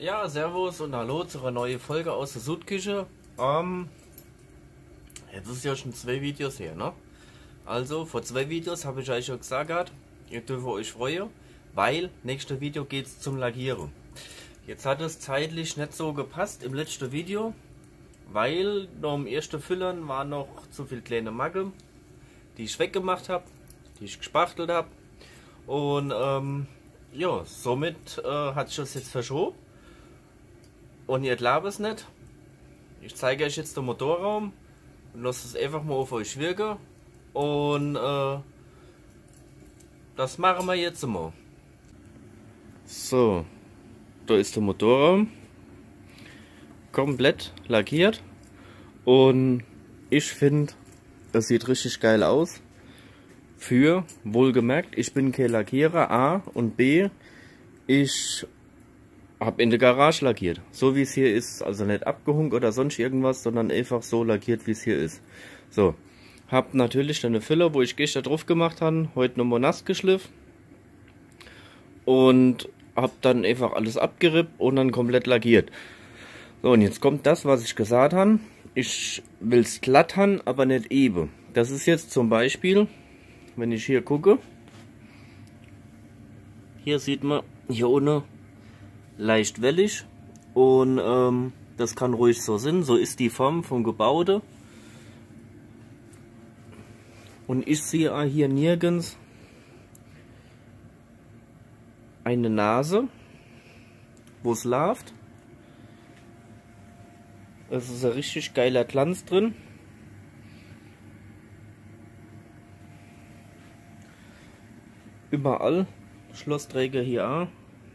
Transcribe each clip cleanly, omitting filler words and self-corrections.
Ja, servus und hallo zu einer neuen Folge aus der Sudküche. Jetzt ist ja schon 2 Videos her, ne? Also, vor 2 Videos habe ich euch schon gesagt, ihr dürft euch freuen, weil nächstes Video geht es zum Lackieren. Jetzt hat es zeitlich nicht so gepasst im letzten Video, weil noch im ersten Füllern war noch zu viel kleine Macke, die ich weggemacht habe, die ich gespachtelt habe. Und ja, somit hat sich das jetzt verschoben. Und ihr glaubt es nicht, ich zeige euch jetzt den Motorraum und lasse es einfach mal auf euch wirken. Und das machen wir jetzt mal. So, da ist der Motorraum. Komplett lackiert. Und ich finde, das sieht richtig geil aus. Für, wohlgemerkt, ich bin kein Lackierer, A, und B, ich habe in der Garage lackiert, so wie es hier ist, also nicht abgehunkt oder sonst irgendwas, sondern einfach so lackiert, wie es hier ist. So, habe natürlich dann eine Füller, wo ich gestern drauf gemacht habe, heute nochmal nass geschliffen und habe dann einfach alles abgerippt und dann komplett lackiert. So, und jetzt kommt das, was ich gesagt habe. Ich will es glatt haben, aber nicht eben. Das ist jetzt zum Beispiel, wenn ich hier gucke, hier sieht man, hier unten leicht wellig und das kann ruhig so sein, so ist die Form vom Gebäude. Und ich sehe hier nirgends eine Nase, wo es läuft. Es ist ein richtig geiler Glanz drin. Überall Schlossträger hier auch.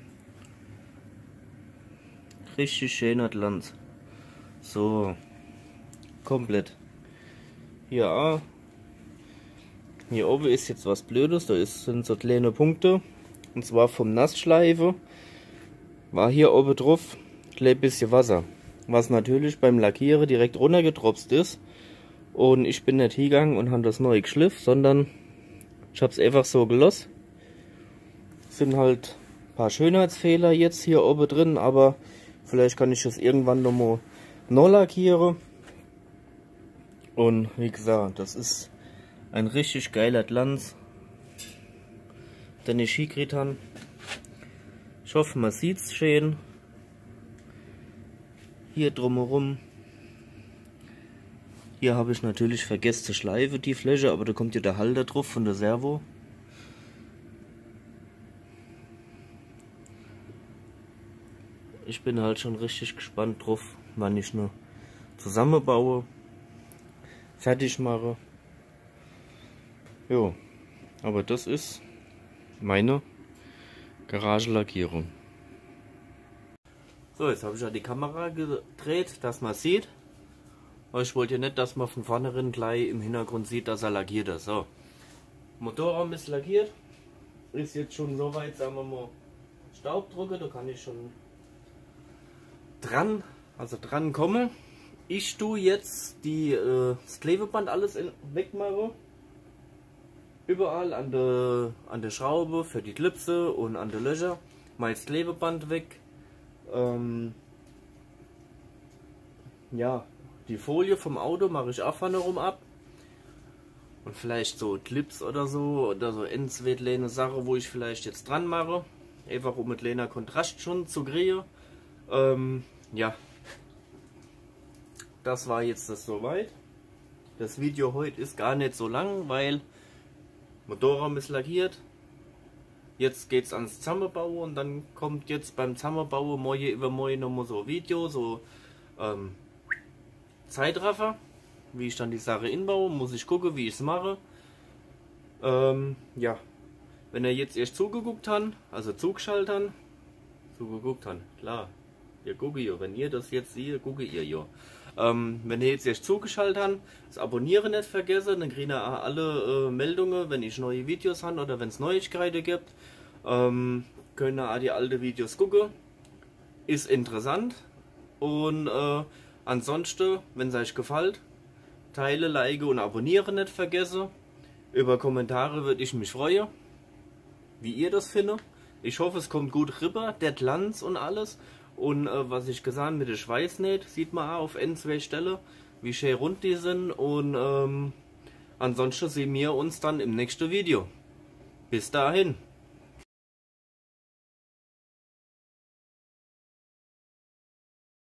Richtig schöner Glanz. So, komplett. Hier auch. Hier oben ist jetzt was Blödes, sind so kleine Punkte. Und zwar vom Nassschleife war hier oben drauf ein bisschen Wasser. Was natürlich beim Lackieren direkt runtergetropft ist. Und ich bin nicht hingegangen und habe das neu geschliffen, sondern ich habe es einfach so gelassen. Sind halt ein paar Schönheitsfehler jetzt hier oben drin, aber vielleicht kann ich das irgendwann nochmal neu lackieren. Und wie gesagt, das ist ein richtig geiler Glanz, den ich hingekriegt habe. Ich hoffe, man sieht es schön. Hier drumherum. Hier habe ich natürlich vergessen zu schleifen, die Fläche, aber da kommt ja der Halter drauf von der Servo. Ich bin halt schon richtig gespannt drauf, wann ich nur zusammenbaue, fertig mache. Jo, aber das ist meine Garagenlackierung. So, jetzt habe ich ja die Kamera gedreht, dass man sieht. Aber ich wollte ja nicht, dass man von vornherein gleich im Hintergrund sieht, dass er lackiert ist. So, Motorraum ist lackiert. Ist jetzt schon soweit, sagen wir mal, Staubdrucker, da kann ich schon dran komme. Ich tue jetzt das Klebeband alles wegmachen. Überall an der Schraube für die Klipse und an der Löcher mal das Klebeband weg. Ja, die Folie vom Auto mache ich auch vorne rum ab. Und vielleicht so Clips oder so endzweitlehne Sache, wo ich vielleicht jetzt dran mache. Einfach um mit Lena Kontrast schon zu kriegen. Ja, das war jetzt das soweit. Das Video heute ist gar nicht so lang, weil Motorraum ist lackiert. Jetzt geht es ans Zusammenbauen und dann kommt jetzt beim Zusammenbauen morgen übermorgen nochmal so ein Video, so Zeitraffer, wie ich dann die Sache inbaue, muss ich gucken, wie ich es mache. Ja, wenn er jetzt erst zugeguckt hat, also zugeschaltet hat, klar. Ihr guckt ja, wenn ihr das jetzt seht, guckt ihr ja. Wenn ihr jetzt erst zugeschaltet habt, das Abonnieren nicht vergessen, dann kriegt ihr alle Meldungen, wenn ich neue Videos habe oder wenn es Neuigkeiten gibt. Könnt ihr auch die alten Videos gucken. Ist interessant. Und ansonsten, wenn es euch gefällt, teile, like und abonnieren nicht vergessen. Über Kommentare würde ich mich freuen, wie ihr das findet. Ich hoffe, es kommt gut rüber, der Glanz und alles. Und was ich gesagt mit der Schweißnäht, sieht man auch auf N2 Stelle, wie schön rund die sind. Und ansonsten sehen wir uns dann im nächsten Video. Bis dahin.